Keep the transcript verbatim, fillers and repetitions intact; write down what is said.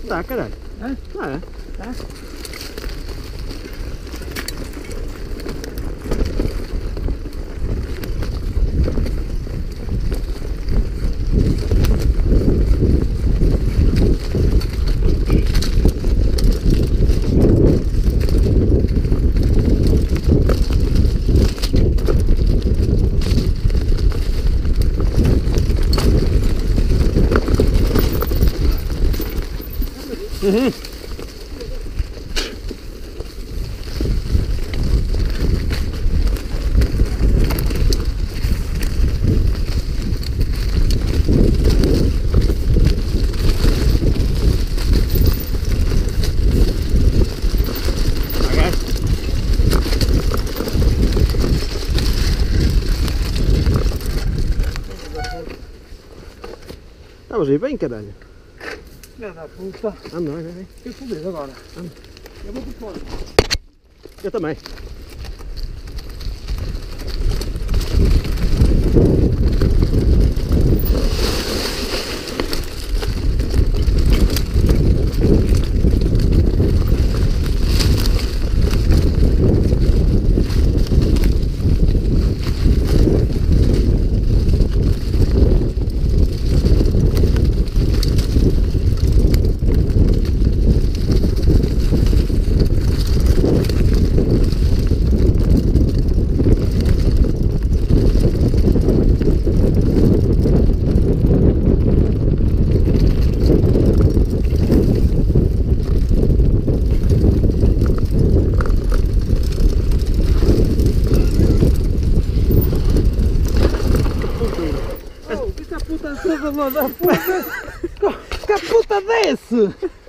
Dá, caralho. Hã? Dá. Tá? Uhum. Estavas aí bem, caralho. Filha da puta. Anda, vai, vai, vai. Eu fui agora. Anda. Eu vou por fora. Eu também. Oh, que puta toda da puta! Que puta desse!